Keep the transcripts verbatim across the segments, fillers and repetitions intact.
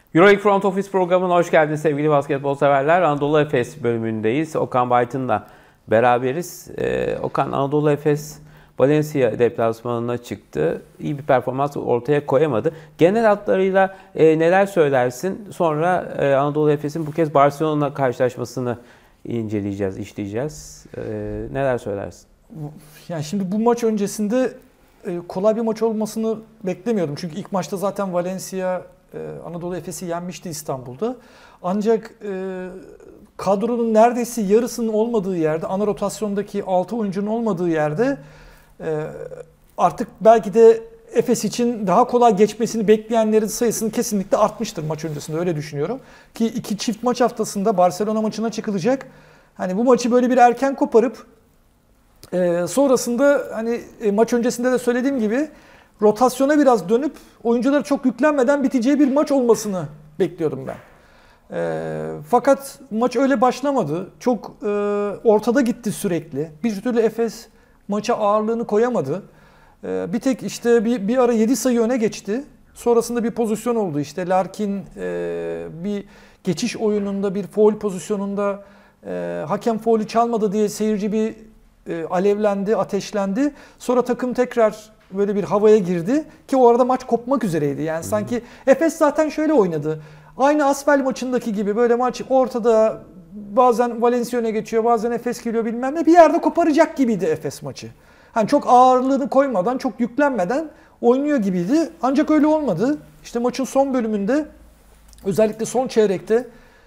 Euroleague Front Office programına hoş geldiniz sevgili basketbol severler. Anadolu Efes bölümündeyiz. Okan Baytın'la beraberiz. Ee, Okan, Anadolu Efes Valencia deplasmanına çıktı. İyi bir performans ortaya koyamadı. Genel hatlarıyla e, neler söylersin? Sonra e, Anadolu Efes'in bu kez Barcelona karşılaşmasını inceleyeceğiz, işleyeceğiz. E, neler söylersin? Yani şimdi bu maç öncesinde e, kolay bir maç olmasını beklemiyordum. Çünkü ilk maçta zaten Valencia Anadolu Efes'i yenmişti İstanbul'da. Ancak e, kadronun neredeyse yarısının olmadığı yerde, ana rotasyondaki altı oyuncunun olmadığı yerde e, artık belki de Efes için daha kolay geçmesini bekleyenlerin sayısının kesinlikle artmıştır maç öncesinde, öyle düşünüyorum. Ki iki çift maç haftasında Barcelona maçına çıkılacak. Hani bu maçı böyle bir erken koparıp e, sonrasında hani e, maç öncesinde de söylediğim gibi rotasyona biraz dönüp oyunculara çok yüklenmeden biteceği bir maç olmasını bekliyordum ben. E, fakat maç öyle başlamadı. Çok e, ortada gitti sürekli. Bir türlü Efes maça ağırlığını koyamadı. E, bir tek işte bir, bir ara yedi sayı öne geçti. Sonrasında bir pozisyon oldu. İşte Larkin e, bir geçiş oyununda bir faul pozisyonunda e, hakem faulü çalmadı diye seyirci bir e, alevlendi, ateşlendi. Sonra takım tekrar böyle bir havaya girdi ki o arada maç kopmak üzereydi. Yani sanki Efes zaten şöyle oynadı. Aynı Asvel maçındaki gibi böyle maç ortada, bazen Valencia öne geçiyor, bazen Efes geliyor bilmem ne, bir yerde koparacak gibiydi Efes maçı. Hani çok ağırlığını koymadan, çok yüklenmeden oynuyor gibiydi. Ancak öyle olmadı. İşte maçın son bölümünde, özellikle son çeyrekte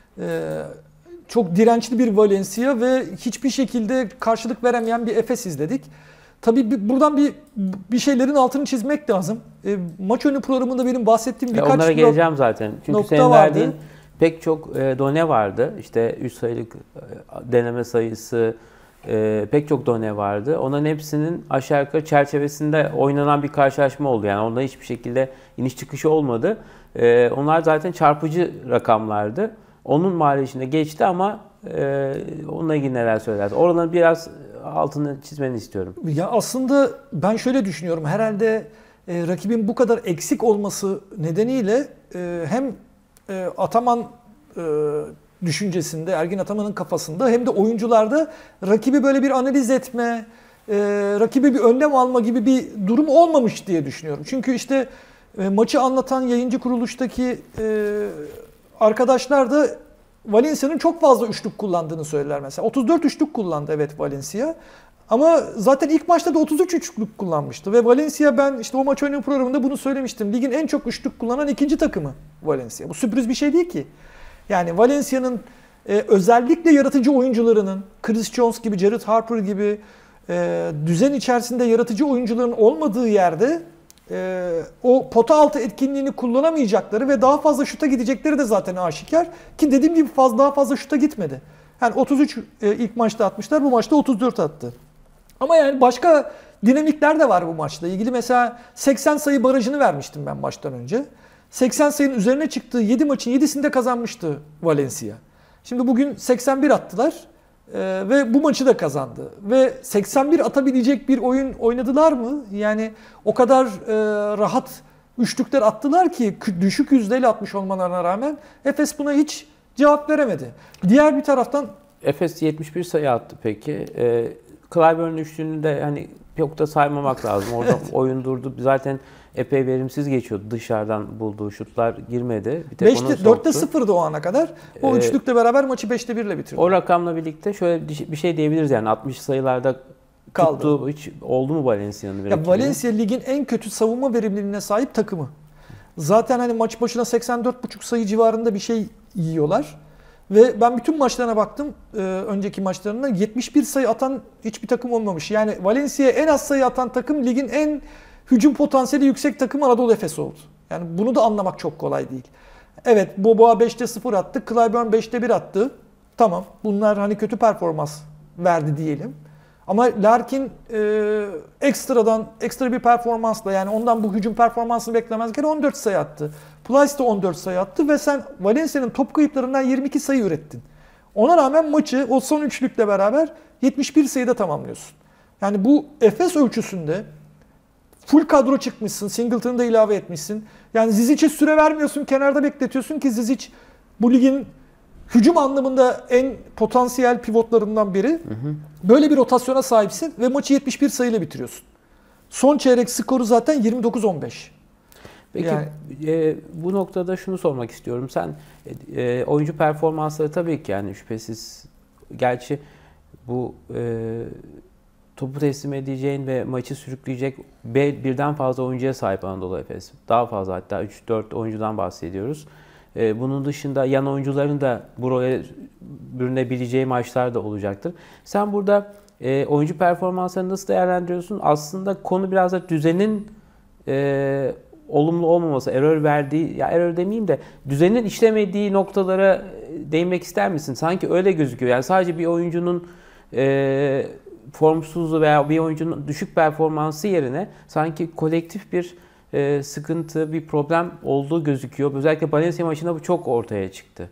çok dirençli bir Valencia ve hiçbir şekilde karşılık veremeyen bir Efes izledik. Tabii buradan bir bir şeylerin altını çizmek lazım. E, maç önü programında benim bahsettiğim birkaç ya onlara geleceğim zaten. Çünkü senin vardı. verdiğin pek çok e, done vardı. İşte üç sayılık e, deneme sayısı, e, pek çok done vardı. Onların hepsinin aşağı yukarı çerçevesinde oynanan bir karşılaşma oldu. Yani onda hiçbir şekilde iniş çıkışı olmadı. E, onlar zaten çarpıcı rakamlardı. Onun mahallesinde geçti ama e, onunla ilgili neler söylerdi? Oraların biraz altını çizmeni istiyorum. Ya aslında ben şöyle düşünüyorum. Herhalde e, rakibin bu kadar eksik olması nedeniyle e, hem e, Ataman e, düşüncesinde, Ergin Ataman'ın kafasında, hem de oyuncularda rakibi böyle bir analiz etme, e, rakibi bir önlem alma gibi bir durum olmamış diye düşünüyorum. Çünkü işte e, maçı anlatan yayıncı kuruluştaki e, arkadaşlar da Valencia'nın çok fazla üçlük kullandığını söylerler mesela. otuz dört üçlük kullandı evet Valencia. Ama zaten ilk maçta da otuz üç üçlük kullanmıştı. Ve Valencia, ben işte o maç oyunu programında bunu söylemiştim. Ligin en çok üçlük kullanan ikinci takımı Valencia. Bu sürpriz bir şey değil ki. Yani Valencia'nın e, özellikle yaratıcı oyuncularının, Chris Jones gibi, Jared Harper gibi e, düzen içerisinde yaratıcı oyuncuların olmadığı yerde Ee, o pota altı etkinliğini kullanamayacakları ve daha fazla şuta gidecekleri de zaten aşikar. Ki dediğim gibi fazla, daha fazla şuta gitmedi. Yani otuz üç e, ilk maçta atmışlar, bu maçta otuz dört attı. Ama yani başka dinamikler de var bu maçla ilgili. Mesela seksen sayı barajını vermiştim ben maçtan önce. seksen sayının üzerine çıktığı yedi maçın yedisinde kazanmıştı Valencia. Şimdi bugün seksen bir attılar. Ee, ve bu maçı da kazandı. Ve seksen bir atabilecek bir oyun oynadılar mı? Yani o kadar e, rahat üçlükler attılar ki, düşük yüzdeyle atmış olmalarına rağmen Efes buna hiç cevap veremedi. Diğer bir taraftan Efes yetmiş bir sayı attı peki. E, Clyburn üçlüğünü de hani çok da saymamak lazım. Orada evet. Oyun durdu. Zaten epey verimsiz geçiyordu. Dışarıdan bulduğu şutlar girmedi. Bir tek onu dörtte sıfırdı o ana kadar. O ee, üçlükle beraber maçı beşte birle bitirdi. O rakamla birlikte şöyle bir şey diyebiliriz, yani altmış sayılarda kaldı. Tuttuğu hiç oldu mu Valencia'nın? Ya Valencia ligin en kötü savunma verimliliğine sahip takımı. Zaten hani maç başına seksen dört buçuk sayı civarında bir şey yiyorlar. Ve ben bütün maçlarına baktım, e, önceki maçlarına yetmiş bir sayı atan hiçbir takım olmamış. Yani Valencia'ya en az sayı atan takım, ligin en hücum potansiyeli yüksek takım Anadolu Efes oldu. Yani bunu da anlamak çok kolay değil. Evet, Boboa beşte sıfır attı, Clyburn beşte bir attı. Tamam, bunlar hani kötü performans verdi diyelim. Ama Larkin e, ekstradan ekstra bir performansla, yani ondan bu hücum performansını beklemezken on dört sayı attı. Plyce de on dört sayı attı ve sen Valencia'nın top kayıplarından yirmi iki sayı ürettin. Ona rağmen maçı o son üçlükle beraber yetmiş bir sayıda tamamlıyorsun. Yani bu Efes ölçüsünde Full kadro çıkmışsın. Singleton'ı da ilave etmişsin. Yani Zizic'e süre vermiyorsun. Kenarda bekletiyorsun ki Zizic bu ligin hücum anlamında en potansiyel pivotlarından biri. Hı hı. Böyle bir rotasyona sahipsin ve maçı yetmiş bir sayıyla bitiriyorsun. Son çeyrek skoru zaten yirmi dokuz on beş. Peki yani, e, bu noktada şunu sormak istiyorum. Sen e, oyuncu performansları tabii ki yani şüphesiz, gerçi bu e, topu teslim edeceğin ve maçı sürükleyecek birden fazla oyuncuya sahip Anadolu Efes. Daha fazla, hatta üç dört oyuncudan bahsediyoruz. E, bunun dışında yan oyuncuların da bu role bürünebileceği maçlar da olacaktır. Sen burada e, oyuncu performanslarını nasıl değerlendiriyorsun? Aslında konu biraz da düzenin e, olumlu olmaması, error verdiği, ya error demeyeyim de düzenin işlemediği noktalara değinmek ister misin? Sanki öyle gözüküyor. Yani sadece bir oyuncunun e, formsuzluğu veya bir oyuncunun düşük performansı yerine sanki kolektif bir e, sıkıntı, bir problem olduğu gözüküyor. Özellikle Valencia maçında bu çok ortaya çıktı.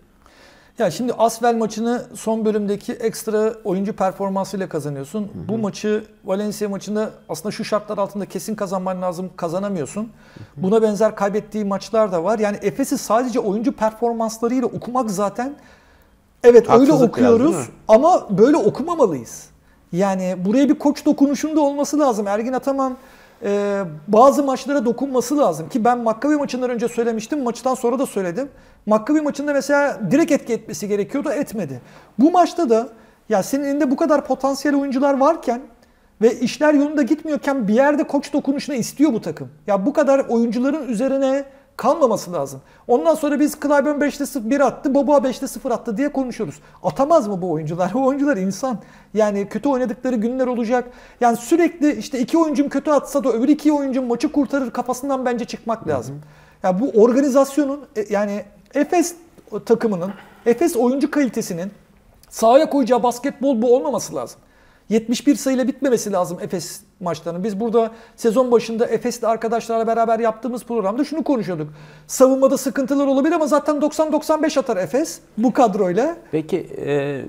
Ya şimdi Asvel maçını son bölümdeki ekstra oyuncu performansıyla kazanıyorsun. Hı hı. Bu maçı Valencia maçında aslında şu şartlar altında kesin kazanman lazım, kazanamıyorsun. Hı hı. Buna benzer kaybettiği maçlar da var. Yani Efes'i sadece oyuncu performanslarıyla okumak zaten, evet haksızlık öyle okuyoruz biraz, ama böyle okumamalıyız. Yani buraya bir koç dokunuşunda olması lazım. Ergin Ataman e, bazı maçlara dokunması lazım ki ben Maccabi maçından önce söylemiştim, maçtan sonra da söyledim. Maccabi maçında mesela direkt etki etmesi gerekiyordu, etmedi. Bu maçta da ya senin elinde bu kadar potansiyel oyuncular varken ve işler yolunda gitmiyorken bir yerde koç dokunuşunu istiyor bu takım. Ya bu kadar oyuncuların üzerine kalmaması lazım. Ondan sonra biz Clyburn beşte bir attı, Boboa beşte sıfır attı diye konuşuyoruz. Atamaz mı bu oyuncular? Bu oyuncular insan. Yani kötü oynadıkları günler olacak. Yani sürekli işte iki oyuncum kötü atsa da öbür iki oyuncum maçı kurtarır kafasından bence çıkmak lazım. Ya yani bu organizasyonun, yani Efes takımının, Efes oyuncu kalitesinin sahaya koyacağı basketbol bu olmaması lazım. yetmiş bir sayıyla bitmemesi lazım Efes maçlarının. Biz burada sezon başında Efes'le arkadaşlarla beraber yaptığımız programda şunu konuşuyorduk. Savunmada sıkıntılar olabilir ama zaten doksan doksan beş atar Efes bu kadroyla. Peki e,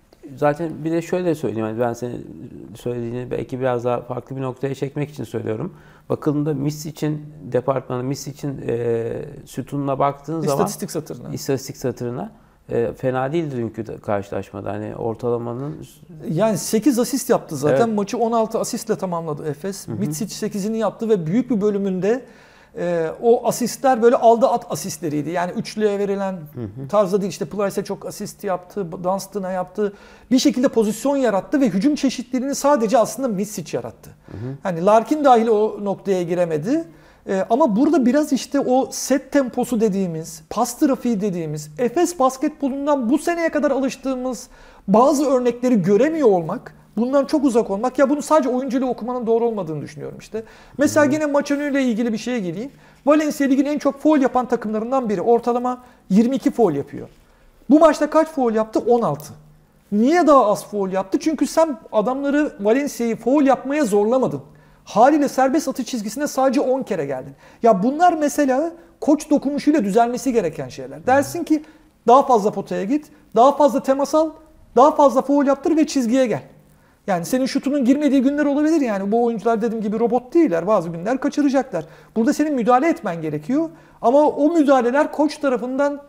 zaten bir de şöyle söyleyeyim. Yani ben senin söylediğini belki biraz daha farklı bir noktaya çekmek için söylüyorum. Bakıldığında Misic'in departmanı, Misic'in e, sütununa baktığın zaman istatistik satırına. İstatistik satırına E, fena değildi dünkü karşılaşmada. Hani ortalamanın... Yani sekiz asist yaptı zaten. Evet. Maçı on altı asistle tamamladı Efes. Micic sekizini yaptı ve büyük bir bölümünde e, o asistler böyle aldı at asistleriydi. Yani üçlüye verilen hı hı. tarzda değil. İşte Plyce'e çok asist yaptı, Dunstan'a yaptı. Bir şekilde pozisyon yarattı ve hücum çeşitliliğini sadece aslında Micic yarattı. Hı hı. Hani Larkin dahil o noktaya giremedi. Ee, ama burada biraz işte o set temposu dediğimiz, pas trafiği dediğimiz, Efes basketbolundan bu seneye kadar alıştığımız bazı örnekleri göremiyor olmak, bundan çok uzak olmak, ya bunu sadece oyuncuyla okumanın doğru olmadığını düşünüyorum işte. Mesela hmm. yine maç önüyle ilgili bir şeye geleyim. Valencia ligin en çok faul yapan takımlarından biri. Ortalama yirmi iki faul yapıyor. Bu maçta kaç faul yaptı? on altı. Niye daha az faul yaptı? Çünkü sen adamları, Valencia'yı faul yapmaya zorlamadın. Haliyle serbest atış çizgisine sadece on kere geldin. Ya bunlar mesela koç dokunuşuyla düzelmesi gereken şeyler. Dersin ki daha fazla potaya git, daha fazla temas al, daha fazla faul yaptır ve çizgiye gel. Yani senin şutunun girmediği günler olabilir yani. Bu oyuncular dediğim gibi robot değiller. Bazı günler kaçıracaklar. Burada senin müdahale etmen gerekiyor. Ama o müdahaleler koç tarafından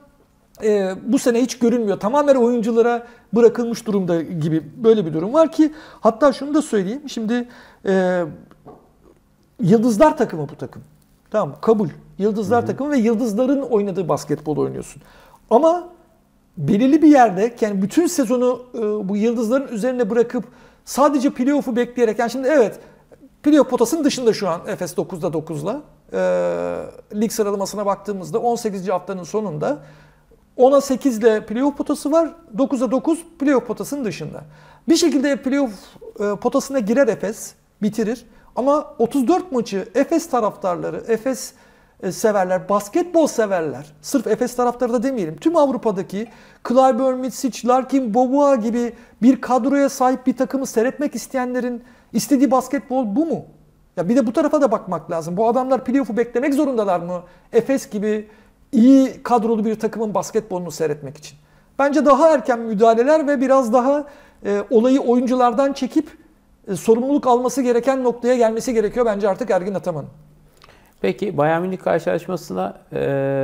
e, bu sene hiç görünmüyor. Tamamen oyunculara bırakılmış durumda gibi böyle bir durum var ki, hatta şunu da söyleyeyim. Şimdi e, Yıldızlar takımı bu takım. Tamam, kabul. Yıldızlar hı hı. takımı ve yıldızların oynadığı basketbol oynuyorsun. Ama belirli bir yerde, yani bütün sezonu e, bu yıldızların üzerine bırakıp sadece playoff'u bekleyerek, yani şimdi evet playoff potasının dışında şu an Efes dokuzda dokuzla. E, lig sıralamasına baktığımızda on sekizinci haftanın sonunda ona sekizle playoff potası var. dokuza dokuz playoff potasının dışında. Bir şekilde playoff e, potasına girer Efes, bitirir. Ama otuz dört maçı Efes taraftarları, Efes severler, basketbol severler, sırf Efes taraftarı da demeyelim, tüm Avrupa'daki Clyburn, Micic, Larkin, Boboa gibi bir kadroya sahip bir takımı seyretmek isteyenlerin istediği basketbol bu mu? Ya bir de bu tarafa da bakmak lazım. Bu adamlar playoff'u beklemek zorundalar mı? Efes gibi iyi kadrolu bir takımın basketbolunu seyretmek için. Bence daha erken müdahaleler ve biraz daha e, olayı oyunculardan çekip e, sorumluluk alması gereken noktaya gelmesi gerekiyor bence artık Ergin Ataman'ın. Peki Bayern Münih karşılaşmasına e,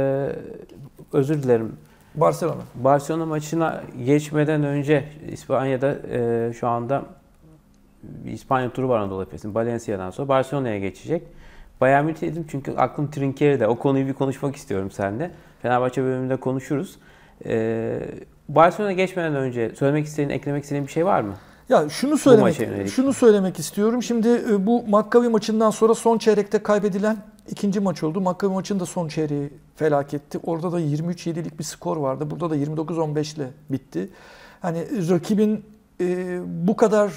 özür dilerim. Barcelona. Barcelona maçına geçmeden önce İspanya'da e, şu anda bir İspanya turu var Anadolu Efes'in. Valencia'dan sonra Barcelona'ya geçecek. Bayern Münih dedim çünkü aklım Trinkieri'de. O konuyu bir konuşmak istiyorum seninle. Fenerbahçe bölümünde konuşuruz. E, Barcelona'ya geçmeden önce söylemek istediğin, eklemek istediğin bir şey var mı? Ya şunu söylemek şunu söylemek istiyorum. Şimdi bu Maccabi maçından sonra son çeyrekte kaybedilen ikinci maç oldu. Maccabi maçının da son çeyreği felaketti. Orada da yirmi üç yedilik bir skor vardı. Burada da yirmi dokuz on beş ile bitti. Hani rakibin e, bu kadar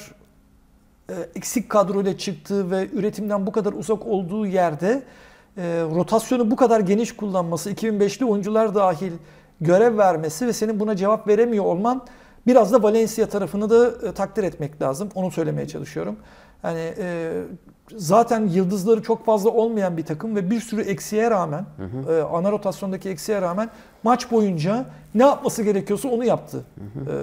e, eksik kadroyla çıktığı ve üretimden bu kadar uzak olduğu yerde e, rotasyonu bu kadar geniş kullanması, iki bin beşli oyuncular dahil görev vermesi ve senin buna cevap veremiyor olman, biraz da Valencia tarafını da e, takdir etmek lazım. Onu söylemeye çalışıyorum. Yani e, zaten yıldızları çok fazla olmayan bir takım ve bir sürü eksiğe rağmen, hı hı. E, ana rotasyondaki eksiğe rağmen maç boyunca ne yapması gerekiyorsa onu yaptı. Hı hı. E,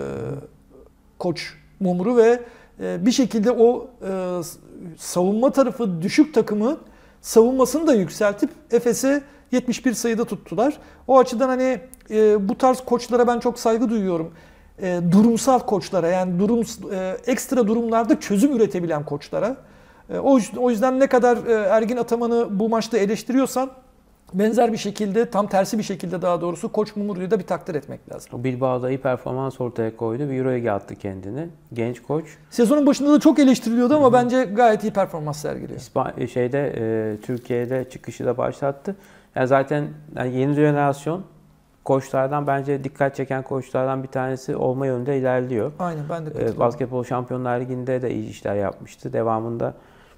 Koç Mumru ve e, bir şekilde o e, savunma tarafı düşük takımın savunmasını da yükseltip Efes'e yetmiş bir sayıda tuttular. O açıdan hani e, bu tarz koçlara ben çok saygı duyuyorum. E, durumsal koçlara, yani durum e, ekstra durumlarda çözüm üretebilen koçlara. E, o, o yüzden ne kadar e, Ergin Ataman'ı bu maçta eleştiriyorsan, benzer bir şekilde, tam tersi bir şekilde daha doğrusu Koç Mumru'yu da bir takdir etmek lazım. Bilbao'da iyi performans ortaya koydu. Bir Euroleague attı kendini. Genç koç. Sezonun başında da çok eleştiriliyordu ama Hı-hı. bence gayet iyi performans sergiliyor. İspa- şeyde e, Türkiye'de çıkışı da başlattı. Yani zaten yani yeni jenerasyon koçlardan, bence dikkat çeken koçlardan bir tanesi olma yönünde ilerliyor. Aynen, ben de katılıyorum. Basketbol Şampiyonlar Ligi'nde de iyi işler yapmıştı. Devamında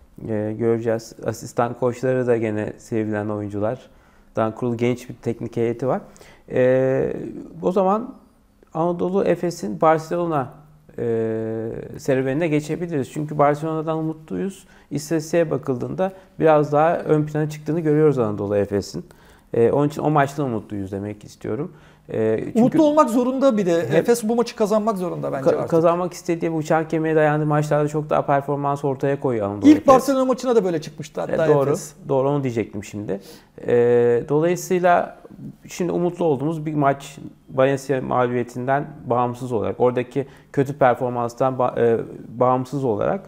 e, göreceğiz. Asistan koçları da gene sevilen oyunculardan kurulu genç bir teknik heyeti var. E, o zaman Anadolu Efes'in Barcelona e, serüvenine geçebiliriz. Çünkü Barcelona'dan umutluyuz. İstatistiğe bakıldığında biraz daha ön plana çıktığını görüyoruz Anadolu Efes'in. Ee, onun için o maçta umutluyuz demek istiyorum. Ee, çünkü Umutlu olmak zorunda bir de. Efes bu maçı kazanmak zorunda bence ka- artık. Kazanmak istediği, bu uçan kemiğe dayandığı maçlarda çok daha performans ortaya koyuyor Anadolu İlk Efes. Barcelona maçına da böyle çıkmıştı hatta ee, doğru, Efes. Doğru, onu diyecektim şimdi. Ee, dolayısıyla şimdi umutlu olduğumuz bir maç, Valencia mağlubiyetinden bağımsız olarak, oradaki kötü performanstan ba- e, bağımsız olarak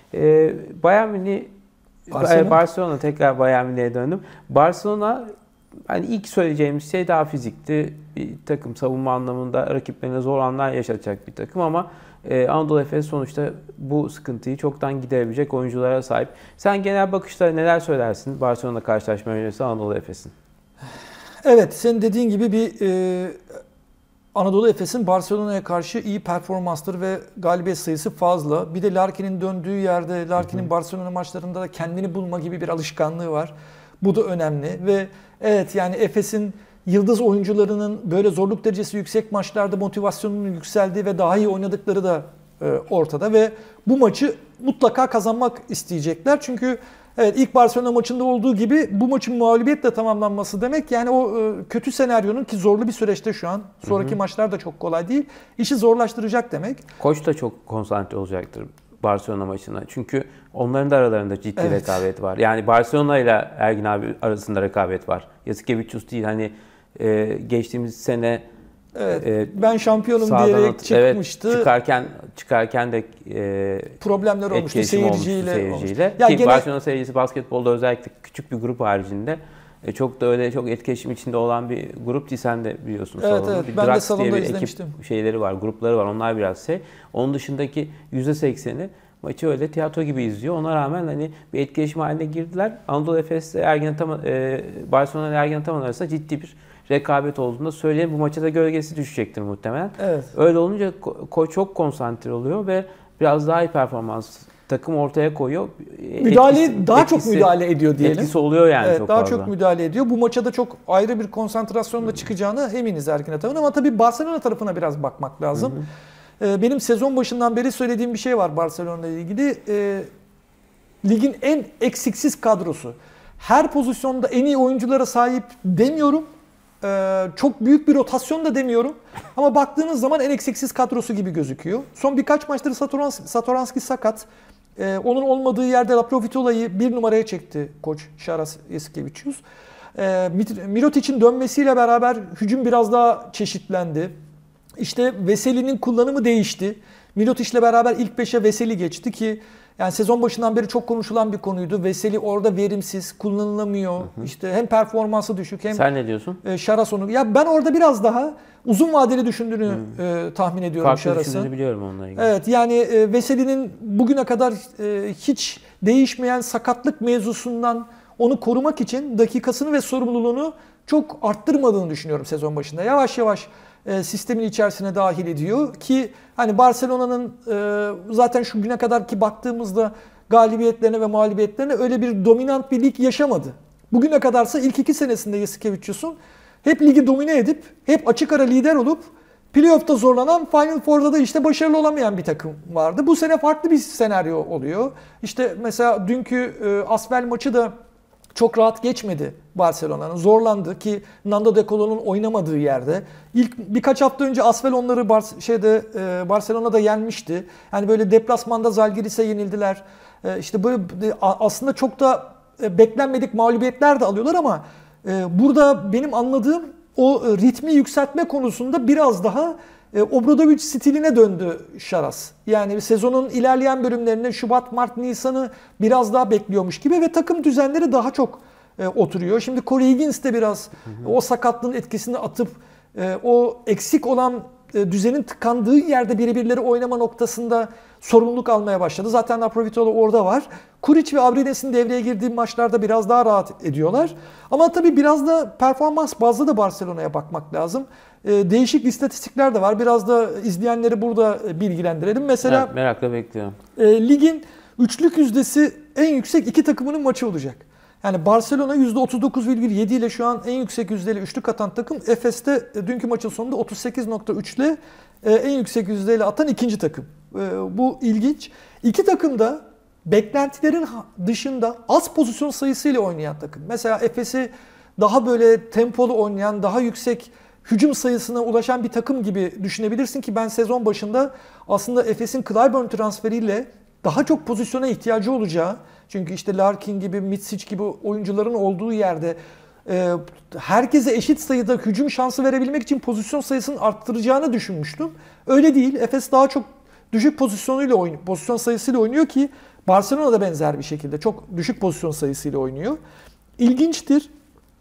e, Bayern Münih, Barcelona. Barcelona tekrar Bayern Münih'e döndüm. Barcelona, hani ilk söyleyeceğimiz şey daha fizikti. Bir takım savunma anlamında rakiplerine zor anlar yaşatacak bir takım ama e, Anadolu Efes sonuçta bu sıkıntıyı çoktan giderebilecek oyunculara sahip. Sen genel bakışta neler söylersin Barcelona karşılaşma öncesi Anadolu Efes'in? Evet, senin dediğin gibi bir e, Anadolu Efes'in Barcelona'ya karşı iyi performansları ve galibiyet sayısı fazla. Bir de Larkin'in döndüğü yerde, Larkin'in Barcelona maçlarında da kendini bulma gibi bir alışkanlığı var. Bu da önemli ve evet, yani Efes'in yıldız oyuncularının böyle zorluk derecesi yüksek maçlarda motivasyonunun yükseldiği ve daha iyi oynadıkları da e, ortada ve bu maçı mutlaka kazanmak isteyecekler. Çünkü evet, ilk Barcelona maçında olduğu gibi bu maçın mağlubiyetle tamamlanması demek, yani o e, kötü senaryonun, ki zorlu bir süreçte şu an, sonraki hı hı. maçlar da çok kolay değil, işi zorlaştıracak demek. Koç da çok konsantre olacaktır Barcelona maçına. Çünkü onların da aralarında ciddi evet. rekabet var. Yani Barcelona ile Ergin abi arasında rekabet var. Yasikevicius değil, hani e, geçtiğimiz sene evet, e, ben şampiyonum diyerek at, çıkmıştı. Evet, çıkarken çıkarken de e, problemler olmuştu seyirciyle. seyirciyle. Ki gene... Barcelona seyircisi basketbolda özellikle küçük bir grup haricinde e, çok da öyle çok etkileşim içinde olan bir grup değil, sen de biliyorsun. Evet, salonda. Evet, bir ben Drax de salonda diye bir izlemiştim. Ekip şeyleri var, grupları var. Onlar biraz şey. Onun dışındaki yüzde sekseni maçı öyle tiyatro gibi izliyor. Ona rağmen hani bir etkileşim haline girdiler. Anadolu Efes ile Ergin Ataman, e, Barcelona ile Ergin Ataman arasında ciddi bir rekabet olduğunda söyleyelim. Bu maça da gölgesi düşecektir muhtemelen. Evet. Öyle olunca ko- çok konsantre oluyor ve biraz daha iyi performans takım ortaya koyuyor. Müdahale etkisi, daha etkisi, çok müdahale ediyor diyelim. Etkisi oluyor yani evet, çok daha fazla. Daha çok müdahale ediyor. Bu maça da çok ayrı bir konsantrasyonla çıkacağını eminiz Ergin Ataman, ama tabii Barcelona tarafına biraz bakmak lazım. Hı hı. Benim sezon başından beri söylediğim bir şey var Barcelona ile ilgili. E, ligin en eksiksiz kadrosu. Her pozisyonda en iyi oyunculara sahip demiyorum. Ee, çok büyük bir rotasyon da demiyorum. Ama baktığınız zaman en eksiksiz kadrosu gibi gözüküyor. Son birkaç maçtır Satoranski, Satoranski sakat. Ee, onun olmadığı yerde Laprovitola'yı bir numaraya çekti koç Šaras Jasikevičius. Ee, Mirotic'in dönmesiyle beraber hücum biraz daha çeşitlendi. İşte Veseli'nin kullanımı değişti. Mirotic'le beraber ilk beşe Veseli geçti ki yani sezon başından beri çok konuşulan bir konuydu. Veseli orada verimsiz, kullanılamıyor. Hı hı. İşte hem performansı düşük hem Sen ne diyorsun? E, Šaras onu. Ya ben orada biraz daha uzun vadeli düşündüğünü e, tahmin ediyorum Šaras'ın. Farklı düşündüğünü biliyorum onunla ilgili. Evet yani e, Veseli'nin bugüne kadar e, hiç değişmeyen sakatlık mevzusundan onu korumak için dakikasını ve sorumluluğunu çok arttırmadığını düşünüyorum sezon başında. Yavaş yavaş e, sistemin içerisine dahil ediyor ki hani Barcelona'nın e, zaten şu güne kadarki baktığımızda galibiyetlerine ve mağlubiyetlerine öyle bir dominant bir lig yaşamadı. Bugüne kadarsa ilk iki senesinde Jasikevičius'un hep ligi domine edip hep açık ara lider olup playoff'ta zorlanan, Final Four'da da işte başarılı olamayan bir takım vardı. Bu sene farklı bir senaryo oluyor. İşte mesela dünkü e, Asvel maçı da çok rahat geçmedi Barcelona'nın. Zorlandı ki Nando De Colo'nun oynamadığı yerde. İlk birkaç hafta önce Asvel onları Bar şeyde e, Barcelona'da yenmişti. Yani böyle deplasmanda Zalgiris'e yenildiler. E, işte böyle e, aslında çok da e, beklenmedik mağlubiyetler de alıyorlar ama e, burada benim anladığım o e, ritmi yükseltme konusunda biraz daha e, Obradović stiline döndü Šaras. Yani sezonun ilerleyen bölümlerinde Şubat, Mart, Nisan'ı biraz daha bekliyormuş gibi ve takım düzenleri daha çok e, oturuyor. Şimdi Corey Higgins de biraz hı hı. o sakatlığın etkisini atıp e, o eksik olan e, düzenin tıkandığı yerde birbirleri oynama noktasında sorumluluk almaya başladı. Zaten Laprovitola orada var. Kuric ve Abrines'in devreye girdiği maçlarda biraz daha rahat ediyorlar. Ama tabii biraz da performans bazlı da Barcelona'ya bakmak lazım. E, değişik istatistikler de var. Biraz da izleyenleri burada bilgilendirelim. Mesela evet, merakla bekliyorum. E, ligin üçlük yüzdesi en yüksek iki takımının maçı olacak. Yani Barcelona yüzde otuz dokuz virgül yedi ile şu an en yüksek yüzdeli üçlük atan takım. Efes'te e, dünkü maçın sonunda otuz sekiz nokta üç ile e, en yüksek yüzdeyle atan ikinci takım. E, bu ilginç. İki takım da beklentilerin dışında az pozisyon sayısıyla oynayan takım. Mesela Efes'i daha böyle tempolu oynayan, daha yüksek hücum sayısına ulaşan bir takım gibi düşünebilirsin ki ben sezon başında aslında Efes'in Clyburn transferiyle daha çok pozisyona ihtiyacı olacağı, çünkü işte Larkin gibi, Mitsic gibi oyuncuların olduğu yerde e, herkese eşit sayıda hücum şansı verebilmek için pozisyon sayısını arttıracağını düşünmüştüm. Öyle değil. Efes daha çok düşük pozisyonuyla oynuyor, pozisyon sayısıyla oynuyor ki Barcelona da benzer bir şekilde çok düşük pozisyon sayısıyla oynuyor. İlginçtir.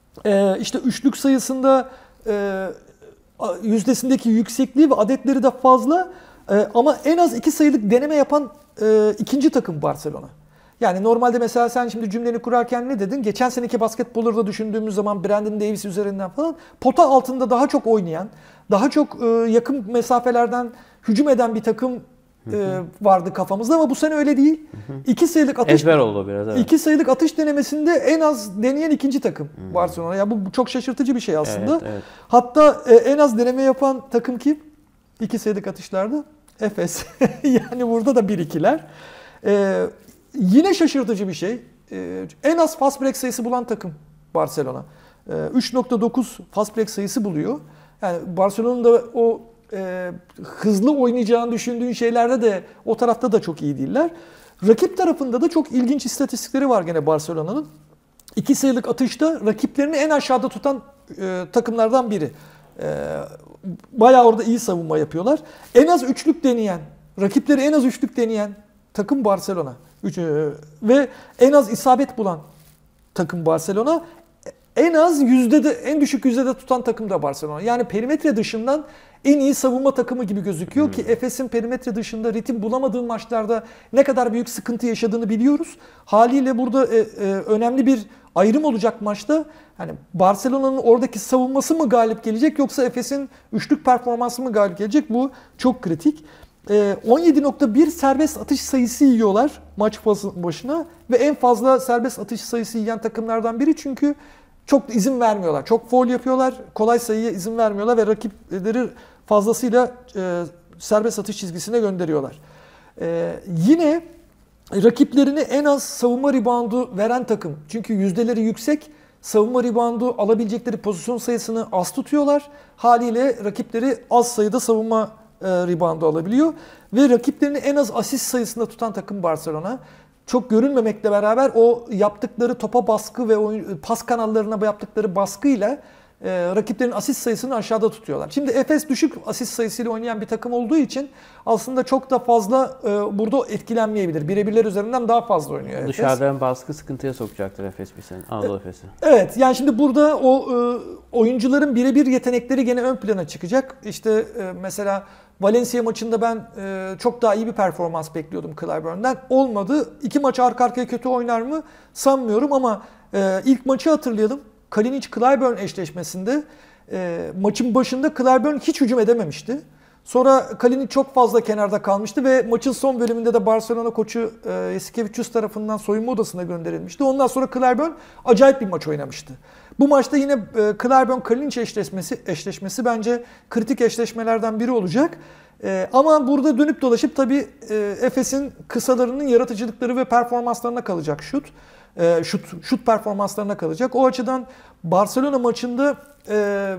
E, işte üçlük sayısında e, yüzdesindeki yüksekliği ve adetleri de fazla e, ama en az iki sayılık deneme yapan e, ikinci takım Barcelona. Yani normalde mesela sen şimdi cümleni kurarken ne dedin? Geçen seneki basketbolları da düşündüğümüz zaman Brandon Davis üzerinden falan pota altında daha çok oynayan, daha çok e, yakın mesafelerden hücum eden bir takım e, vardı kafamızda ama bu sene öyle değil. Hı hı. İki sayılık atış ezber oldu biraz. Evet. İki sayılık atış denemesinde en az deneyen ikinci takım hı. Barcelona. Ya bu, bu çok şaşırtıcı bir şey aslında. Evet, evet. Hatta e, en az deneme yapan takım kim? İki sayılık atışlarda Efes. Yani burada da bir ikiler. E, yine şaşırtıcı bir şey. E, en az fast break sayısı bulan takım Barcelona. E, üç nokta dokuz fast break sayısı buluyor. Yani Barcelona'nın da o e, hızlı oynayacağını düşündüğün şeylerde de o tarafta da çok iyi değiller. Rakip tarafında da çok ilginç istatistikleri var gene Barcelona'nın. İki sayılık atışta rakiplerini en aşağıda tutan e, takımlardan biri. E, bayağı orada iyi savunma yapıyorlar. En az üçlük deneyen, rakipleri en az üçlük deneyen takım Barcelona. Üç, e, ve en az isabet bulan takım Barcelona. En az yüzdede, en düşük yüzdede tutan takım da Barcelona. Yani perimetre dışından en iyi savunma takımı gibi gözüküyor hmm. ki Efes'in perimetre dışında ritim bulamadığı maçlarda ne kadar büyük sıkıntı yaşadığını biliyoruz. Haliyle burada e, e, önemli bir ayrım olacak maçta. Hani Barcelona'nın oradaki savunması mı galip gelecek yoksa Efes'in üçlük performansı mı galip gelecek? Bu çok kritik. E, on yedi nokta bir serbest atış sayısı yiyorlar maç başına ve en fazla serbest atış sayısı yiyen takımlardan biri çünkü çok izin vermiyorlar. Çok foul yapıyorlar. Kolay sayıya izin vermiyorlar ve rakipleri fazlasıyla e, serbest atış çizgisine gönderiyorlar. E, yine rakiplerini en az savunma reboundu veren takım. Çünkü yüzdeleri yüksek. Savunma reboundu alabilecekleri pozisyon sayısını az tutuyorlar. Haliyle rakipleri az sayıda savunma e, reboundu alabiliyor. Ve rakiplerini en az asist sayısında tutan takım Barcelona. Çok görünmemekle beraber o yaptıkları topa baskı ve oyun, pas kanallarına yaptıkları baskıyla e, rakiplerin asist sayısını aşağıda tutuyorlar. Şimdi Efes düşük asist sayısıyla oynayan bir takım olduğu için aslında çok da fazla e, burada etkilenmeyebilir. Birebirler üzerinden daha fazla oynuyor Efes. Dışarıdan baskı sıkıntıya sokacaktır Efes bir sene. Anadolu Efes'i. Evet, yani şimdi burada o e, oyuncuların birebir yetenekleri gene ön plana çıkacak. İşte e, mesela Valencia maçında ben e, çok daha iyi bir performans bekliyordum Clyburn'dan. Olmadı. İki maç arka arkaya kötü oynar mı sanmıyorum ama e, ilk maçı hatırlayalım. Kalinic-Clyburn eşleşmesinde e, maçın başında Clyburn hiç hücum edememişti. Sonra Kalinic çok fazla kenarda kalmıştı ve maçın son bölümünde de Barcelona koçu e, Jasikevičius tarafından soyunma odasına gönderilmişti. Ondan sonra Clyburn acayip bir maç oynamıştı. Bu maçta yine e, Clyburn-Kalinic eşleşmesi, eşleşmesi bence kritik eşleşmelerden biri olacak. E, ama burada dönüp dolaşıp tabii e, Efes'in kısalarının yaratıcılıkları ve performanslarına kalacak şut. E, şut, şut performanslarına kalacak. O açıdan Barcelona maçında e,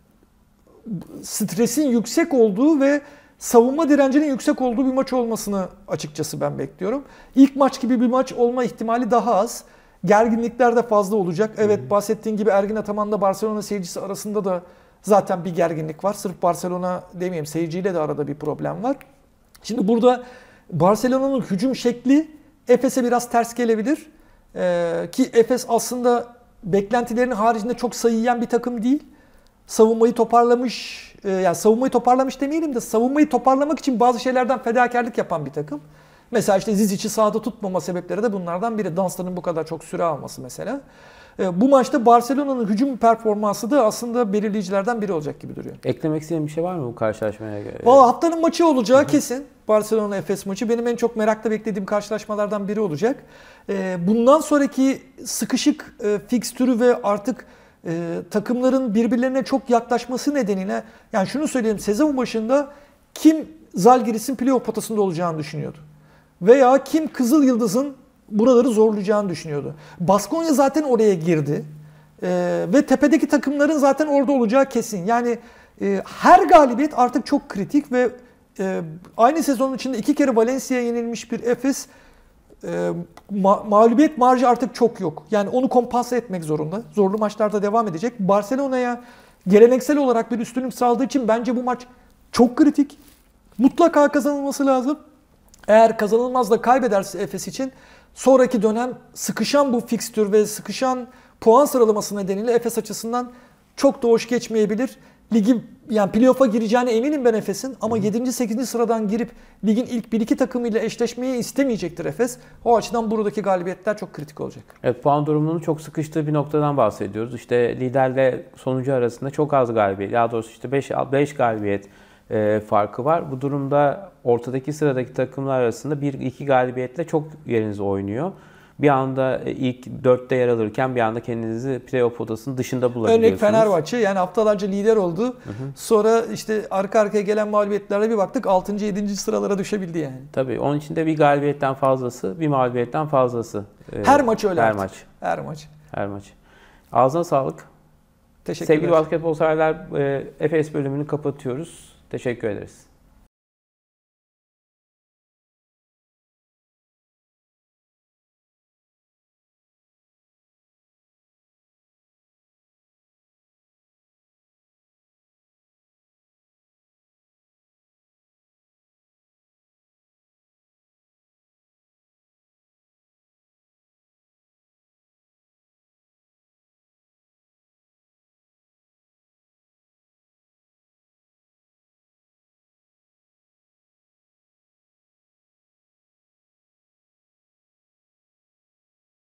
stresin yüksek olduğu ve savunma direncinin yüksek olduğu bir maç olmasını açıkçası ben bekliyorum. İlk maç gibi bir maç olma ihtimali daha az. Gerginlikler de fazla olacak. Evet, bahsettiğin gibi Ergin Ataman'la Barcelona seyircisi arasında da zaten bir gerginlik var. Sırf Barcelona demeyeyim, seyirciyle de arada bir problem var. Şimdi burada Barcelona'nın hücum şekli Efes'e biraz ters gelebilir. Ee, ki Efes aslında beklentilerinin haricinde çok sayı yiyen bir takım değil. Savunmayı toparlamış, e, yani savunmayı toparlamış demeyelim de savunmayı toparlamak için bazı şeylerden fedakarlık yapan bir takım. Mesela işte Zizic'i sahada tutmama sebepleri de bunlardan biri. Dunston'ın bu kadar çok süre alması mesela. E, bu maçta Barcelona'nın hücum performansı da aslında belirleyicilerden biri olacak gibi duruyor. Eklemek istediğin bir şey var mı bu karşılaşmaya göre? Valla haftanın maçı olacağı kesin. Barcelona-Efes maçı benim en çok merakla beklediğim karşılaşmalardan biri olacak. E, bundan sonraki sıkışık e, fikstürü ve artık e, takımların birbirlerine çok yaklaşması nedeniyle, yani şunu söyleyeyim, sezon başında kim Zalgiris'in playoff potasında olacağını düşünüyordu? Veya kim Kızıl Yıldız'ın buraları zorlayacağını düşünüyordu? Baskonya zaten oraya girdi. Ee, ve tepedeki takımların zaten orada olacağı kesin. Yani e, her galibiyet artık çok kritik ve e, aynı sezonun içinde iki kere Valencia'ya yenilmiş bir Efes, e, ma- mağlubiyet marjı artık çok yok. Yani onu kompanse etmek zorunda. Zorlu maçlarda devam edecek. Barcelona'ya geleneksel olarak bir üstünlük sağladığı için bence bu maç çok kritik. Mutlaka kazanılması lazım. Eğer kazanılmaz da kaybederse Efes için sonraki dönem sıkışan bu fikstür ve sıkışan puan sıralaması nedeniyle Efes açısından çok da hoş geçmeyebilir. Ligi, yani playoff'a gireceğine eminim ben Efes'in ama yedinci sekizinci sıradan girip ligin ilk bir iki takımıyla eşleşmeyi istemeyecektir Efes. O açıdan buradaki galibiyetler çok kritik olacak. Evet, puan durumunun çok sıkıştığı bir noktadan bahsediyoruz. İşte liderle sonuncu arasında çok az galibiyet, daha doğrusu işte beş galibiyet e, farkı var. Bu durumda ortadaki sıradaki takımlar arasında bir iki galibiyetle çok yerinize oynuyor. Bir anda ilk dörtte yer alırken bir anda kendinizi playoff potasının dışında bulabiliyorsunuz. Örnek Fenerbahçe, yani haftalarca lider oldu. Hı hı. Sonra işte arka arkaya gelen mağlubiyetlerle bir baktık altıncı yedinci sıralara düşebildi yani. Tabii onun için de bir galibiyetten fazlası, bir mağlubiyetten fazlası. Her maç öyle Her artık. maç. Her maç. Her maç. Ağzına sağlık. Teşekkürler. Sevgili basketbol severler, Efes bölümünü kapatıyoruz. Teşekkür ederiz.